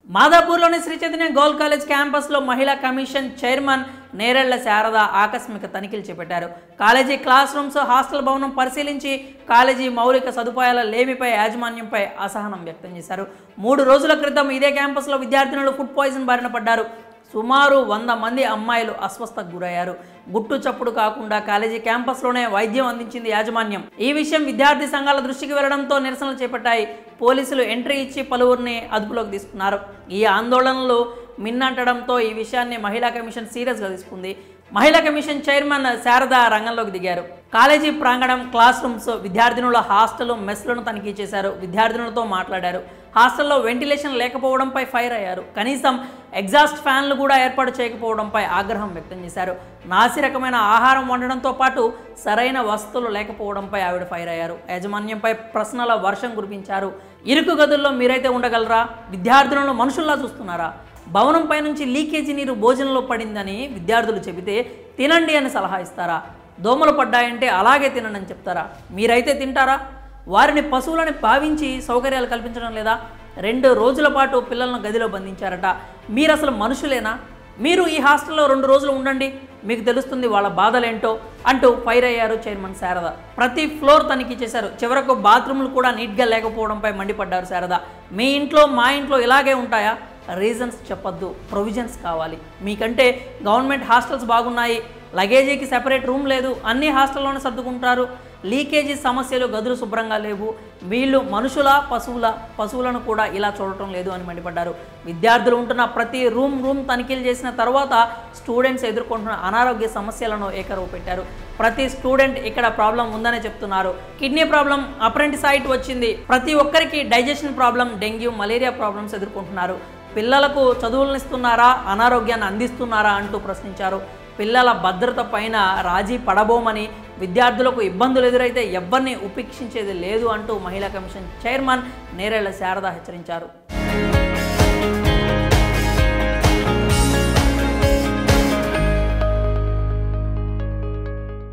మాదాపూర్లోని Shri Chaitanya girl college క్యాంపస్లో మహిళా commission chairman Nerella Sharada ఆకస్మిక తనిఖీలు చేపట్టారు. కాలేజీ క్లాస్ రూమ్స్, హాస్టల్ భవనం పరిశీలించి కాలేజీ మౌలిక సదుపాయాల లేమిపై యాజమాన్యంపై అసహనం వ్యక్తం చేశారు. 3 రోజుల క్రితం ఇదే క్యాంపస్లో విద్యార్థినులు ఫుడ్ పాయిజన్ బారిన పడ్డారు. సుమారు 100 మంది అమ్మాయిలు అస్వస్థతకు గురయ్యారు. గుట్టు చప్పుడు కాకుండా కాలేజీ క్యాంపస్లోనే వైద్యం అందించింది యాజమాన్యం. ఈ విషయం విద్యార్థి సంఘాల దృష్టికి వెళ్లడంతో నిరసనలు చేపట్టాయి. పోలీసులు ఎంట్రీ ఇచ్చి పలువురిని అదుపులోకి తీసుకున్నారు. ఈ ఆందోళనలు మిన్నంటడంతో ఈ విషయాన్ని మహిళా కమిషన్ సీరియస్గా తీసుకుంది. మహిళా కమిషన్ చైర్మన్ శారద రంగంలోకి దిగారు. కాలేజీ ప్రాంగణం, క్లాస్ రూమ్స్, విద్యార్థినుల హాస్టల్, మెస్లను తనిఖీ చేశారు. విద్యార్థినులతో మాట్లాడారు. హాస్టల్లో వెంటిలేషన్ లేకపోవడంపై ఫైర్ అయ్యారు. కనీసం ఎగ్జాస్ట్ ఫ్యాన్లు కూడా ఏర్పాటు చేయకపోవడంపై ఆగ్రహం వ్యక్తం చేశారు. నాసి రకమైన ఆహారం వండడంతో పాటు సరైన వసతులు లేకపోవడంపై ఆవిడ ఫైర్ అయ్యారు. యాజమాన్యంపై ప్రశ్నల వర్షం కురిపించారు. ఇరుకు గదుల్లో మీరైతే ఉండగలరా? విద్యార్థులను మనుషుల్లా చూస్తున్నారా? భవనంపై నుంచి లీకేజీ నీరు భోజనంలో పడిందని విద్యార్థులు చెబితే తినండి అని సలహా ఇస్తారా? దోమలు పడ్డాయంటే అలాగే తినండి అని చెప్తారా? మీరైతే తింటారా? వారిని పశువులని భావించి సౌకర్యాలు కల్పించడం లేదా? 2 రోజుల పాటు పిల్లలను గదిలో బంధించారట. మీరు అసలు మనుషులేనా? మీరు ఈ హాస్టల్లో 2 రోజులు ఉండండి, మీకు తెలుస్తుంది వాళ్ళ బాధలేంటో అంటూ ఫైర్ అయ్యారు చైర్మన్ శారద. ప్రతి ఫ్లోర్ తనిఖీ చేశారు. చివరకు బాత్రూమ్లు కూడా నీట్గా లేకపోవడంపై మండిపడ్డారు శారద. మీ ఇంట్లో మా ఇంట్లో ఇలాగే ఉంటాయా? రీజన్స్ చెప్పొద్దు, ప్రొవిజన్స్ కావాలి. మీకంటే గవర్నమెంట్ హాస్టల్స్ బాగున్నాయి, లగేజీకి సెపరేట్ రూమ్ లేదు, అన్ని హాస్టల్లోనే సర్దుకుంటారు, లీకేజీ సమస్యలు, గదులు శుభ్రంగా లేవు, వీళ్ళు మనుషుల పశువులను కూడా ఇలా చూడటం లేదు అని మండిపడ్డారు. విద్యార్థులు ఉంటున్న ప్రతి రూమ్ తనిఖీలు చేసిన తర్వాత స్టూడెంట్స్ ఎదుర్కొంటున్న అనారోగ్య సమస్యలను ఏకరువు పెట్టారు. ప్రతి స్టూడెంట్ ఇక్కడ ప్రాబ్లం ఉందనే చెప్తున్నారు. కిడ్నీ ప్రాబ్లం, అప్రెంటిసైట్ వచ్చింది, ప్రతి ఒక్కరికి digestion problem, dengue, malaria problems ఎదుర్కొంటున్నారు. పిల్లలకు చదువులను ఇస్తున్నారా, అనారోగ్యాన్ని అందిస్తున్నారా అంటూ ప్రశ్నించారు. పిల్లల భద్రత పైన రాజీ పడబోమని, విద్యార్థులకు ఇబ్బందులు ఎదురైతే ఎవ్వరిని ఉపేక్షించేది లేదు అంటూ మహిళా కమిషన్ చైర్మన్ నేరెళ్ల శారద హెచ్చరించారు.